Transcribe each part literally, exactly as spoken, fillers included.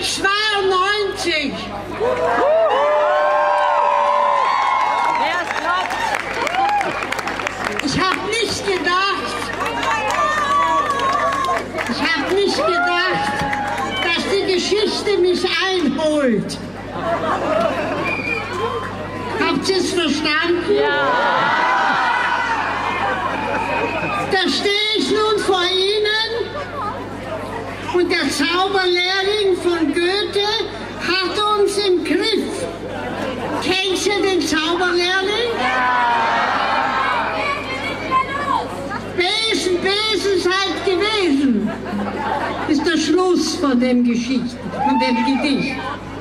neunzehnhundertzweiundneunzig. Ich habe nicht gedacht, ich habe nicht gedacht, dass die Geschichte mich einholt. Habt ihr es verstanden? Ja. Da stehe ich nun vor Ihnen und der Zauberlehrling von Goethe hat uns im Griff. Kennst du den Zauberlehrling? Besen, Besen seid gewesen, ist der Schluss von dem Geschichte, von dem Gedicht.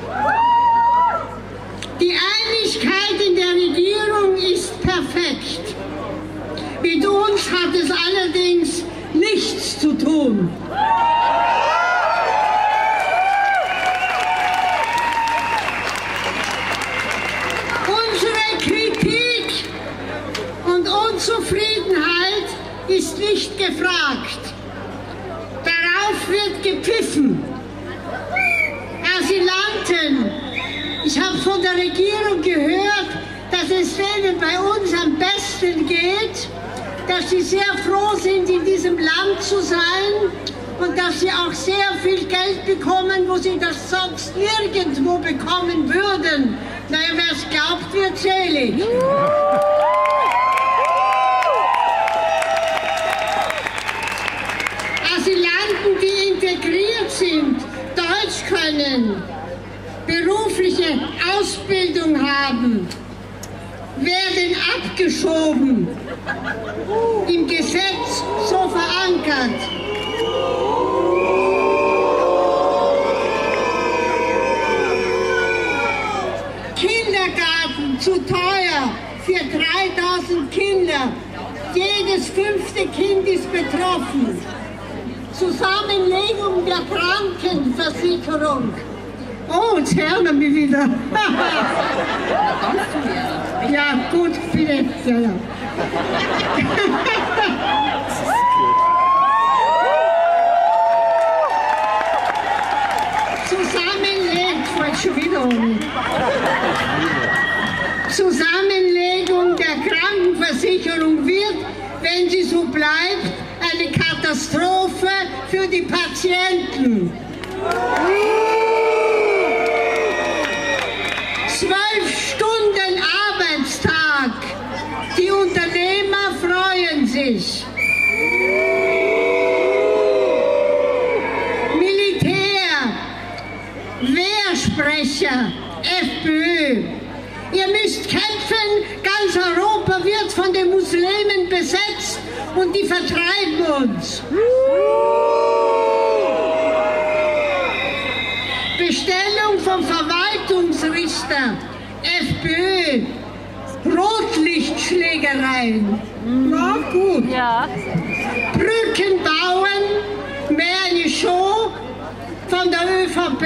Die Einigkeit in der Regierung ist perfekt. Mit uns hat es allerdings nichts zu tun. Unsere Kritik und Unzufriedenheit ist nicht gefragt. Darauf wird gepfiffen. Asylanten, ich habe von der Regierung gehört, dass es denen bei uns am besten geht, dass sie sehr froh sind, in diesem Land zu sein und dass sie auch sehr viel Geld bekommen, wo sie das sonst nirgendwo bekommen würden. Naja, wer es glaubt, wird selig. Asylanten, die integriert sind, Deutsch können, berufliche Ausbildung haben, werden abgeschoben, im Gesetz so verankert. Kindergarten zu teuer für dreitausend Kinder. Jedes fünfte Kind ist betroffen. Zusammenlegung der Krankenversicherung. Oh, jetzt hören wir mich wieder. Ja, gut, bitte. Ja, ja. Zusammenlegung, ich wollte schon wieder um. Zusammenlegung der Krankenversicherung wird, wenn sie so bleibt, eine Katastrophe für die Patienten. Zwölf Stunden Arbeitstag. Die Unternehmer freuen sich. Militär, Wehrsprecher, FPÖ. Ihr müsst kämpfen, ganz Europa wird von den Muslimen besetzt und die vertreiben uns. Bestellung vom Verwaltungsrichter, FPÖ, Rotlichtschlägereien. Na gut. Ja. Brücken bauen, mehr eine Show von der ÖVP.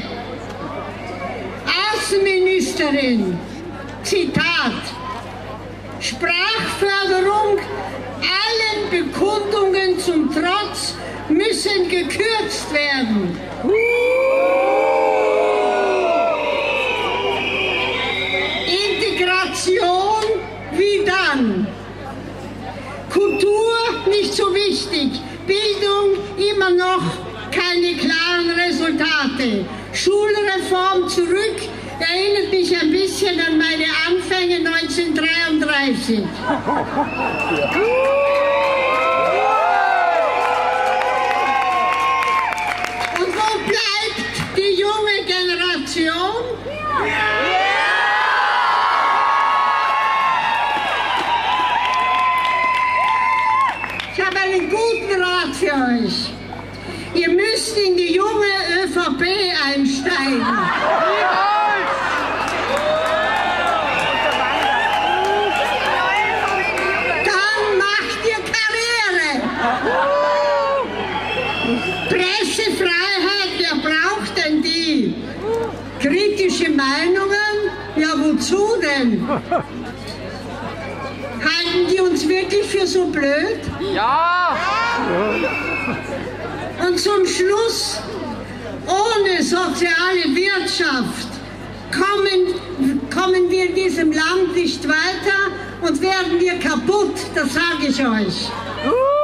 Außenministerin, Zitat, Sprachförderung allen Bekundungen zum Trotz müssen gekürzt werden. Integration, wie dann? Kultur nicht so wichtig, Bildung immer noch keine klaren Resultate. Schulreform zurück, erinnert mich ein bisschen an meine Anfänge neunzehnhundertdreiunddreißig. Und wo bleibt die junge Generation? Ich habe einen guten Rat für euch. Ihr müsst in die junge ÖVP einsteigen. Dann macht ihr Karriere. Pressefreiheit, wer braucht denn die? Kritische Meinungen? Ja, wozu denn? Halten die uns wirklich für so blöd? Ja! Und zum Schluss ohne soziale Wirtschaft kommen, kommen wir in diesem Land nicht weiter und werden wir kaputt, das sage ich euch.